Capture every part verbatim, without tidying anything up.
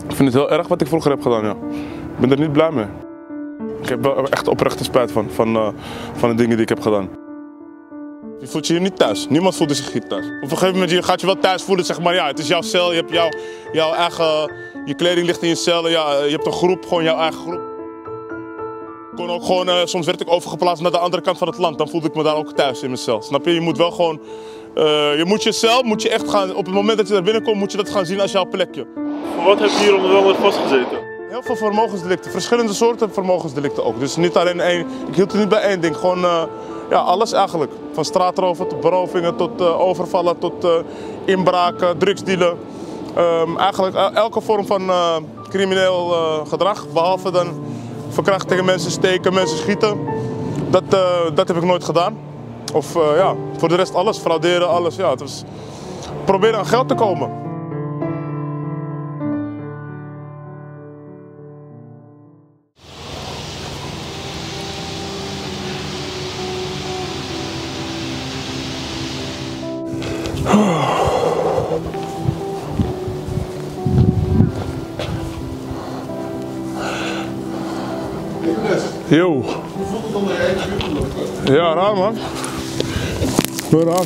Ik vind het heel erg wat ik vroeger heb gedaan, ja. Ik ben er niet blij mee. Ik heb wel echt oprechte spijt van, van, uh, van de dingen die ik heb gedaan. Je voelt je hier niet thuis. Niemand voelde zich hier thuis. Op een gegeven moment je gaat je wel thuis voelen, zeg maar, ja, het is jouw cel, je hebt jouw, jouw eigen, je kleding ligt in je cel, ja, je hebt een groep, gewoon jouw eigen groep. Ik kon ook gewoon, uh, soms werd ik overgeplaatst naar de andere kant van het land, dan voelde ik me daar ook thuis in mijn cel. Snap je? Je moet wel gewoon, uh, je moet je cel, moet je echt gaan, op het moment dat je daar binnenkomt, moet je dat gaan zien als jouw plekje. Wat heb je hier onder andere vastgezeten? Heel veel vermogensdelicten, verschillende soorten vermogensdelicten ook. Dus niet alleen één, ik hield het niet bij één ding, gewoon uh, ja, alles eigenlijk. Van straatroven tot berovingen, tot uh, overvallen, tot uh, inbraken, drugsdealen. Um, eigenlijk elke vorm van uh, crimineel uh, gedrag, behalve dan verkrachtingen, mensen steken, mensen schieten. Dat, uh, dat heb ik nooit gedaan. Of uh, ja, voor de rest alles, frauderen, alles. Ja, het was proberen aan geld te komen. Yo. Hoe voelt het om naar je eigen buurt te lopen? Ja, raar man. Heel raar.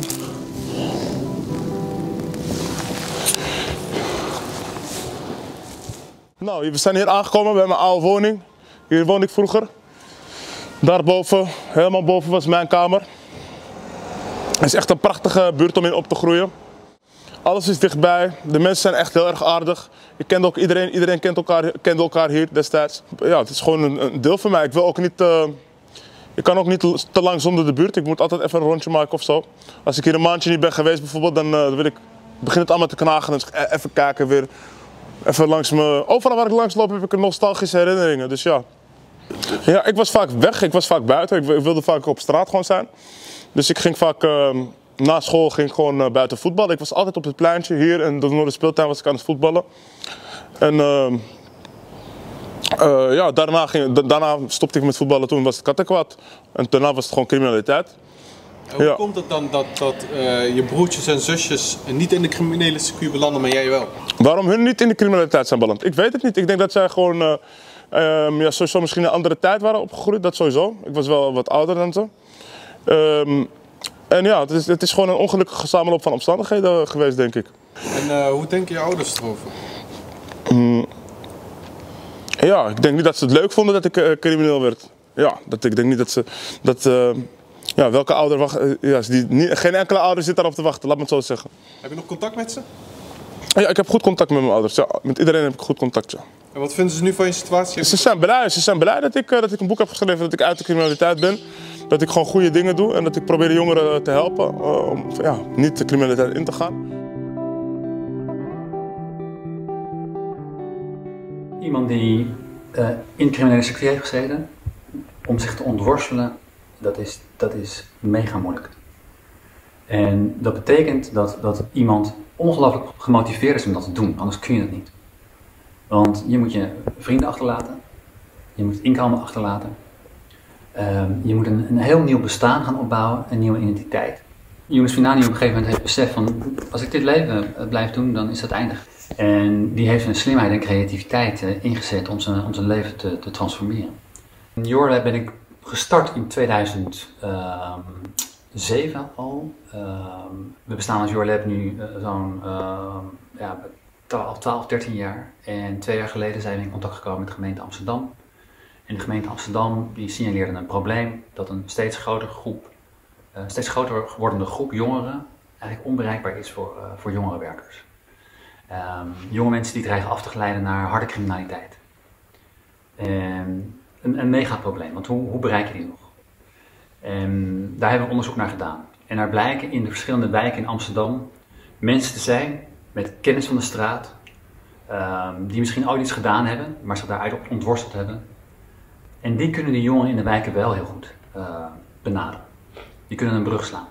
Nou, we zijn hier aangekomen bij mijn oude woning. Hier woonde ik vroeger. Daarboven, helemaal boven was mijn kamer. Het is echt een prachtige buurt om in op te groeien. Alles is dichtbij, de mensen zijn echt heel erg aardig. Je kent ook iedereen, iedereen kent elkaar, kende elkaar hier destijds. Ja, het is gewoon een, een deel van mij. Ik wil ook niet, uh, ik kan ook niet te lang zonder de buurt. Ik moet altijd even een rondje maken of zo. Als ik hier een maandje niet ben geweest bijvoorbeeld, dan uh, wil ik, begin het allemaal te knagen. Dan zeg ik even kijken weer. Even langs me, overal waar ik langs loop heb ik nostalgische herinneringen. Dus ja. Ja, ik was vaak weg, ik was vaak buiten. Ik, ik wilde vaak op straat gewoon zijn. Dus ik ging vaak... Uh, Na school ging ik gewoon uh, buiten voetballen. Ik was altijd op het pleintje hier en door de speeltuin was ik aan het voetballen. En uh, uh, ja, daarna, ging, da daarna stopte ik met voetballen, toen was het kattenkwaad. En daarna was het gewoon criminaliteit. En hoe ja. komt het dan dat, dat uh, je broertjes en zusjes niet in de criminele circuit belanden, maar jij wel? Waarom hun niet in de criminaliteit zijn beland? Ik weet het niet. Ik denk dat zij gewoon uh, um, ja, sowieso misschien een andere tijd waren opgegroeid, dat sowieso. Ik was wel wat ouder dan ze. Um, En ja, het is, het is gewoon een ongelukkige samenloop van omstandigheden geweest, denk ik. En uh, hoe denken je ouders erover? Mm. Ja, ik denk niet dat ze het leuk vonden dat ik uh, crimineel werd. Ja, dat, ik denk niet dat ze... Dat, uh, ja, welke ouder wacht... Uh, ja, die, niet, geen enkele ouder zit daarop te wachten, laat me het zo zeggen. Heb je nog contact met ze? Ja, ik heb goed contact met mijn ouders. Ja, met iedereen heb ik goed contact, ja. En wat vinden ze nu van je situatie? Ze zijn blij, ze zijn blij dat, ik, uh, dat ik een boek heb geschreven, dat ik uit de criminaliteit ben. Dat ik gewoon goede dingen doe en dat ik probeer de jongeren te helpen uh, om ja, niet de criminaliteit in te gaan. Iemand die uh, in criminele circuit heeft gezeten, om zich te ontworstelen, dat is, dat is mega moeilijk. En dat betekent dat, dat iemand ongelooflijk gemotiveerd is om dat te doen, anders kun je het niet. Want je moet je vrienden achterlaten, je moet het inkomen achterlaten. Uh, je moet een, een heel nieuw bestaan gaan opbouwen, een nieuwe identiteit. Yunus Finani op een gegeven moment heeft beseft van, als ik dit leven uh, blijf doen, dan is dat eindig. En die heeft een slimheid en creativiteit uh, ingezet om zijn, om zijn leven te, te transformeren. In Your Lab ben ik gestart in tweeduizend zeven al. Uh, we bestaan als Your Lab nu uh, zo'n uh, ja, twaalf, dertien jaar. En twee jaar geleden zijn we in contact gekomen met de gemeente Amsterdam. En de gemeente Amsterdam die signaleerde een probleem dat een steeds grotere groep, een uh, steeds groter wordende groep jongeren eigenlijk onbereikbaar is voor, uh, voor jongerenwerkers. Um, jonge mensen die dreigen af te glijden naar harde criminaliteit. En een, een mega probleem, want hoe, hoe bereik je die nog? En daar hebben we onderzoek naar gedaan. En daar blijken in de verschillende wijken in Amsterdam mensen te zijn met kennis van de straat, um, die misschien ooit iets gedaan hebben, maar zich daaruit ontworsteld hebben. En die kunnen de jongeren in de wijken wel heel goed uh, benaderen. Die kunnen een brug slaan.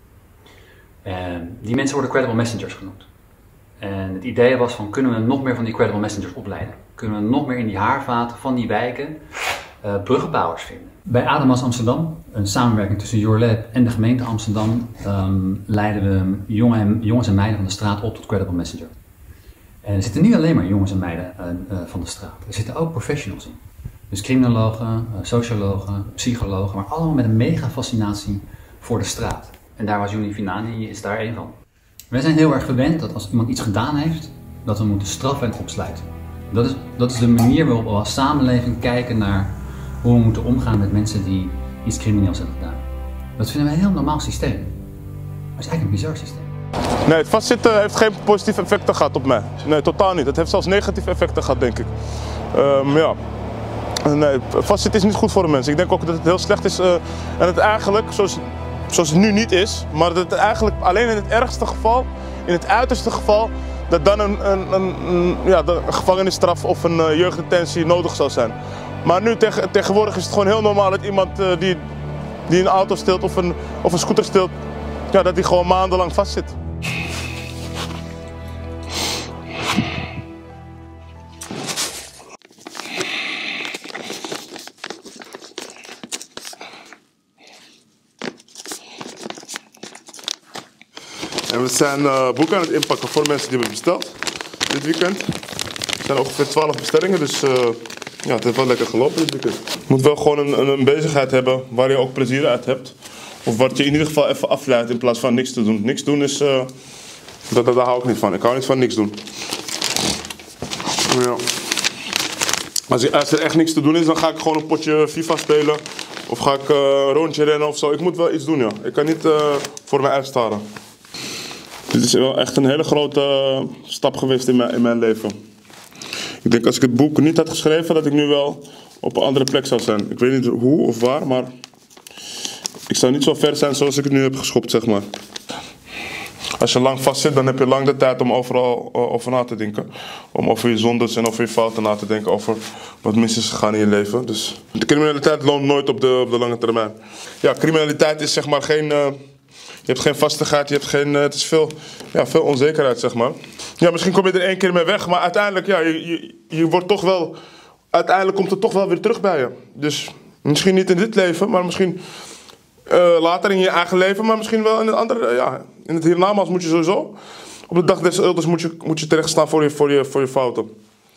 En die mensen worden credible messengers genoemd. En het idee was van, kunnen we nog meer van die credible messengers opleiden? Kunnen we nog meer in die haarvaten van die wijken uh, bruggenbouwers vinden? Bij Adamas Amsterdam, een samenwerking tussen Your Lab en de gemeente Amsterdam, um, leiden we jongen en, jongens en meiden van de straat op tot credible messenger. En er zitten niet alleen maar jongens en meiden uh, uh, van de straat. Er zitten ook professionals in. Dus criminologen, uh, sociologen, psychologen, maar allemaal met een mega fascinatie voor de straat. En daar was Juni Vinani, is daar één van. Wij zijn heel erg gewend dat als iemand iets gedaan heeft, dat we moeten straffen en opsluiten. Dat is, dat is de manier waarop we als samenleving kijken naar hoe we moeten omgaan met mensen die iets crimineels hebben gedaan. Dat vinden wij een heel normaal systeem. Maar het is eigenlijk een bizar systeem. Nee, het vastzitten heeft geen positieve effecten gehad op mij. Nee, totaal niet. Het heeft zelfs negatieve effecten gehad, denk ik. Um, ja. Nee, vastzitten is niet goed voor de mensen. Ik denk ook dat het heel slecht is uh, en het eigenlijk, zoals, zoals het nu niet is, maar dat het eigenlijk alleen in het ergste geval, in het uiterste geval, dat dan een, een, een, een, ja, een gevangenisstraf of een uh, jeugddetentie nodig zou zijn. Maar nu tegen, tegenwoordig is het gewoon heel normaal dat iemand uh, die, die een auto steelt of een, of een scooter steelt, ja, dat die gewoon maandenlang vastzit. En we zijn uh, boeken aan het inpakken voor mensen die hebben besteld dit weekend. Er zijn ongeveer twaalf bestellingen, dus uh, ja, het heeft wel lekker gelopen dit weekend. Je moet wel gewoon een, een, een bezigheid hebben waar je ook plezier uit hebt. Of wat je in ieder geval even afleidt in plaats van niks te doen. Niks doen is, uh, dat, dat, daar hou ik niet van. Ik hou niet van niks doen. Ja. Als, ik, als er echt niks te doen is, dan ga ik gewoon een potje FIFA spelen. Of ga ik uh, een rondje rennen of zo. Ik moet wel iets doen, ja. Ik kan niet uh, voor mij uitstaren. Dit is wel echt een hele grote uh, stap geweest in mijn, in mijn leven. Ik denk als ik het boek niet had geschreven, dat ik nu wel op een andere plek zou zijn. Ik weet niet hoe of waar, maar ik zou niet zo ver zijn zoals ik het nu heb geschopt, zeg maar. Als je lang vast zit, dan heb je lang de tijd om overal uh, over na te denken. Om over je zondes en over je fouten na te denken, over wat mis is gegaan in je leven. Dus de criminaliteit loont nooit op de, op de lange termijn. Ja, criminaliteit is zeg maar geen... Uh, Je hebt geen vastigheid, je hebt geen, uh, het is veel, ja, veel onzekerheid, zeg maar. Ja, misschien kom je er één keer mee weg, maar uiteindelijk, ja, je, je, je wordt toch wel, uiteindelijk komt het toch wel weer terug bij je. Dus misschien niet in dit leven, maar misschien uh, later in je eigen leven, maar misschien wel in het andere, uh, ja, in het hiernamaals moet je sowieso, op de dag des oordeels moet je, moet je terechtstaan voor je, voor je, voor je fouten.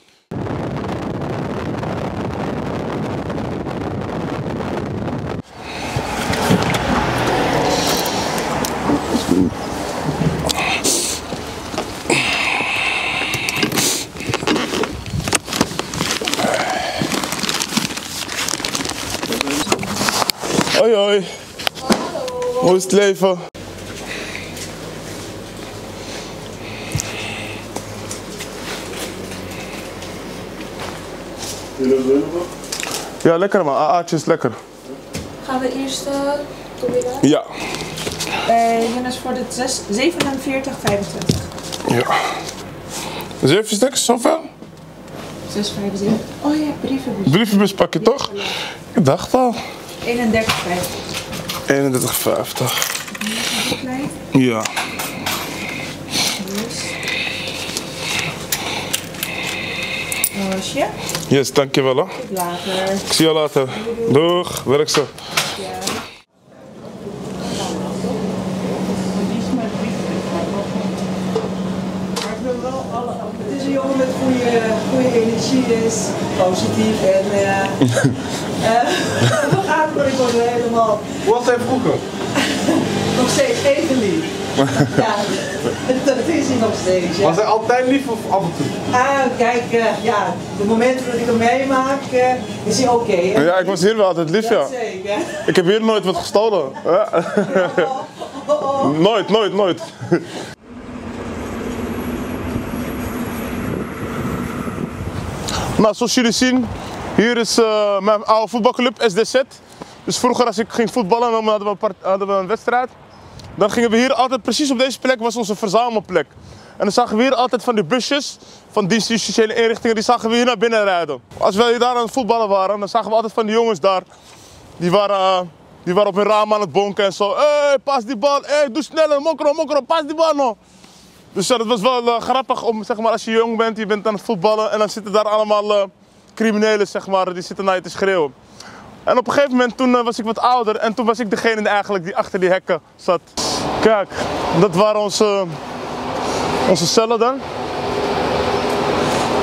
Hoi hoi. Hallo. Hoe is het leven? Ja, lekker man. A A'tje is lekker. Gaan we eerst uh, proberen? Ja. Uh, Jonas voor de zevenenveertig vijfentwintig. Ja. Zeven stuks, zoveel? zes vijfenzeventig. Oh ja, brievenbus. Brievenbus pak je toch? Ik dacht al. eenendertig vijftig. eenendertig vijftig. Klein. Ja. Roosje. Yes, dankjewel hè. Tot later. Ik zie je later. Doeg, werk zo. Ja. Het is een jongen met goede, goede energie, is positief en uh, uh, we gaan maar ik word helemaal. Hoe was hij vroeger? Nog steeds even lief. Ja, dat is hij nog steeds. Ja. Was hij altijd lief of af en toe? Ah, kijk, uh, ja, de momenten dat ik hem meemaak, uh, is hij oké. Okay, ja, ik was hier wel altijd lief, ja. Zeker. Ik heb hier nooit wat gestolen. Ja. Oh, oh, oh. Nooit, nooit, nooit. Nou, zoals jullie zien, hier is uh, mijn oude voetbalclub S D Z. Dus vroeger als ik ging voetballen, dan hadden we, een part, hadden we een wedstrijd. Dan gingen we hier altijd, precies op deze plek was onze verzamelplek. En dan zagen we hier altijd van die busjes, van dienstjustitiële inrichtingen, die zagen we hier naar binnen rijden. Als wij daar aan het voetballen waren, dan zagen we altijd van die jongens daar. Die waren, uh, die waren op hun raam aan het bonken en zo. Hé, hey, pas die bal, hé, hey, doe sneller, mokro, mokro, pas die bal nog. Dus ja, dat was wel uh, grappig om, zeg maar, als je jong bent, je bent aan het voetballen en dan zitten daar allemaal uh, criminelen, zeg maar, die zitten naar je te schreeuwen. En op een gegeven moment, toen uh, was ik wat ouder en toen was ik degene eigenlijk die achter die hekken zat. Kijk, dat waren onze, onze cellen dan.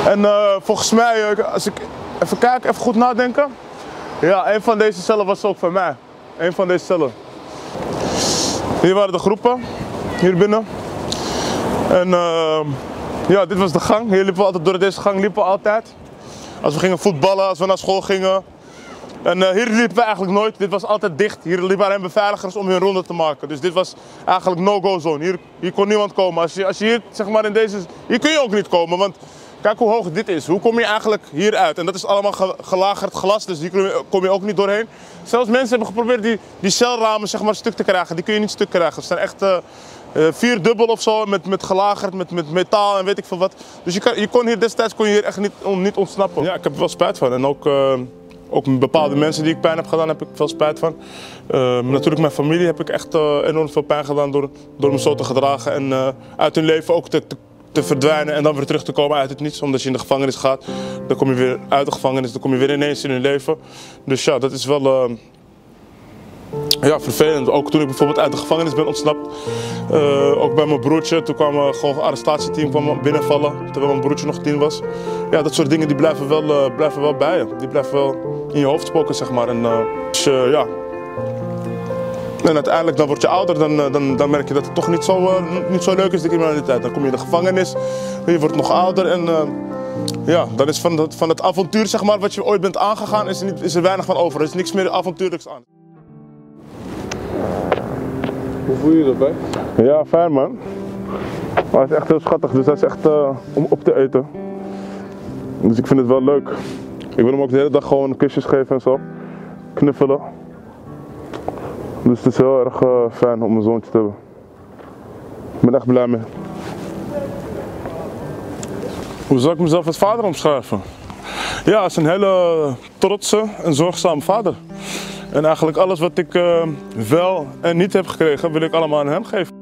En uh, volgens mij, uh, als ik even kijk, even goed nadenken. Ja, een van deze cellen was ook van mij. Een van deze cellen. Hier waren de groepen, hier binnen. En uh, ja, dit was de gang. Hier liepen we altijd, door deze gang liepen we altijd. Als we gingen voetballen, als we naar school gingen. En uh, hier liepen we eigenlijk nooit. Dit was altijd dicht. Hier liepen alleen beveiligers om hun ronde te maken. Dus dit was eigenlijk no-go zone. Hier, hier kon niemand komen. Als je, als je hier, zeg maar in deze... Hier kun je ook niet komen, want kijk hoe hoog dit is. Hoe kom je eigenlijk hier uit? En dat is allemaal gelagerd glas, dus hier kom je ook niet doorheen. Zelfs mensen hebben geprobeerd die, die celramen zeg maar stuk te krijgen. Die kun je niet stuk krijgen. Ze zijn echt uh, uh, vierdubbel of zo, met, met gelagerd, met, met metaal en weet ik veel wat. Dus je, kan, je kon hier destijds kon je hier echt niet, on, niet ontsnappen. Ja, ik heb er wel spijt van. En ook... Uh, Ook met bepaalde mensen die ik pijn heb gedaan, heb ik veel spijt van. Uh, natuurlijk mijn familie heb ik echt uh, enorm veel pijn gedaan door, door me zo te gedragen. En uh, uit hun leven ook te, te, te verdwijnen en dan weer terug te komen uit het niets. Omdat je in de gevangenis gaat, dan kom je weer uit de gevangenis, dan kom je weer ineens in hun leven. Dus ja, dat is wel uh, ja, vervelend. Ook toen ik bijvoorbeeld uit de gevangenis ben ontsnapt. Uh, ook bij mijn broertje, toen kwam uh, gewoon een arrestatieteam kwam binnenvallen, terwijl mijn broertje nog tien was. Ja, dat soort dingen die blijven wel, uh, blijven wel bij je. Die blijven wel in je hoofd spoken, zeg maar. En, uh, dus, uh, ja. En uiteindelijk dan word je ouder, dan, uh, dan, dan merk je dat het toch niet zo, uh, niet zo leuk is, de criminaliteit. Dan kom je in de gevangenis, je wordt nog ouder en uh, ja, dan is van het, van het avontuur, zeg maar, wat je ooit bent aangegaan, is er, niet, is er weinig van over. Er is niks meer avontuurlijks aan. Hoe voel je je erbij? Ja, fijn man. Maar het is echt heel schattig, dus dat is echt uh, om op te eten. Dus ik vind het wel leuk. Ik wil hem ook de hele dag gewoon kusjes geven en zo. Knuffelen. Dus het is heel erg uh, fijn om een zoontje te hebben. Ik ben echt blij mee. Hoe zou ik mezelf als vader omschrijven? Ja, als een hele trotse en zorgzame vader. En eigenlijk alles wat ik uh, wel en niet heb gekregen, wil ik allemaal aan hem geven.